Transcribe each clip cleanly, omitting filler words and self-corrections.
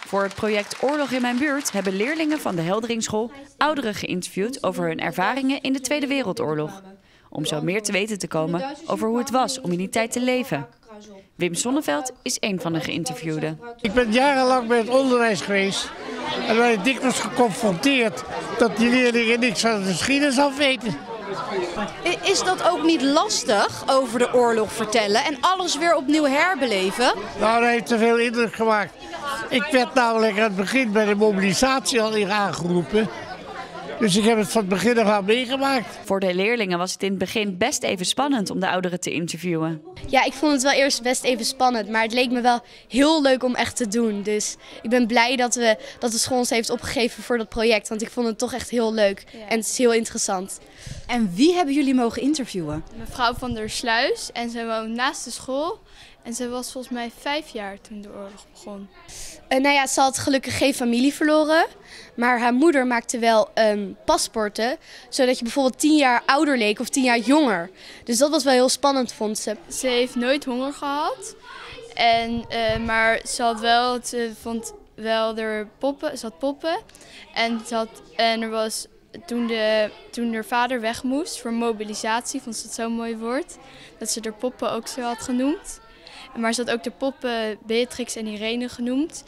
Voor het project Oorlog in mijn buurt hebben leerlingen van de Helderingschool ouderen geïnterviewd over hun ervaringen in de Tweede Wereldoorlog. Om zo meer te weten te komen over hoe het was om in die tijd te leven. Wim Sonneveld is een van de geïnterviewden. Ik ben jarenlang bij het onderwijs geweest en ben dikwijls geconfronteerd dat die leerlingen niks van de geschiedenis af weten. Is dat ook niet lastig, over de oorlog vertellen en alles weer opnieuw herbeleven? Nou, dat heeft te veel indruk gemaakt. Ik werd namelijk aan het begin bij de mobilisatie al hier aangeroepen. Dus ik heb het van het begin af aan meegemaakt. Voor de leerlingen was het in het begin best even spannend om de ouderen te interviewen. Ja, ik vond het wel eerst best even spannend, maar het leek me wel heel leuk om echt te doen. Dus ik ben blij dat de school ons heeft opgegeven voor dat project, want ik vond het toch echt heel leuk en het is heel interessant. En wie hebben jullie mogen interviewen? Mevrouw van der Sluis en zij woont naast de school. En ze was volgens mij 5 jaar toen de oorlog begon. Ze had gelukkig geen familie verloren. Maar haar moeder maakte wel paspoorten. Zodat je bijvoorbeeld 10 jaar ouder leek of 10 jaar jonger. Dus dat was wel heel spannend, vond ze. Ze heeft nooit honger gehad. Maar ze vond wel er poppen. Ze had poppen. En er was toen haar vader weg moest voor mobilisatie, vond ze het zo'n mooi woord. Dat ze haar poppen ook zo had genoemd. Maar ze had ook de poppen Beatrix en Irene genoemd.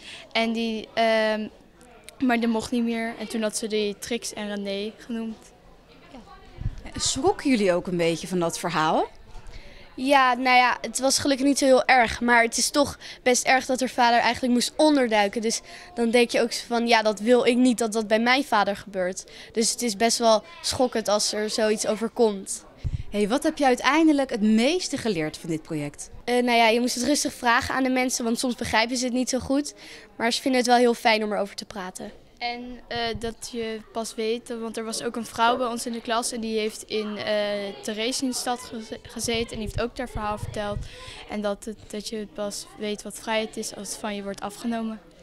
Maar dat mocht niet meer. En toen had ze die Trix en René genoemd. Schrokken jullie ook een beetje van dat verhaal? Ja, het was gelukkig niet zo heel erg. Maar het is toch best erg dat haar vader eigenlijk moest onderduiken. Dus dan denk je ook van, ja, dat wil ik niet dat dat bij mijn vader gebeurt. Dus het is best wel schokkend als er zoiets overkomt. Hey, wat heb je uiteindelijk het meeste geleerd van dit project? Je moest het rustig vragen aan de mensen, want soms begrijpen ze het niet zo goed. Maar ze vinden het wel heel fijn om erover te praten. En dat je pas weet, want er was ook een vrouw bij ons in de klas en die heeft in Theresienstadt gezeten en die heeft ook haar verhaal verteld. En dat je pas weet wat vrijheid is als het van je wordt afgenomen.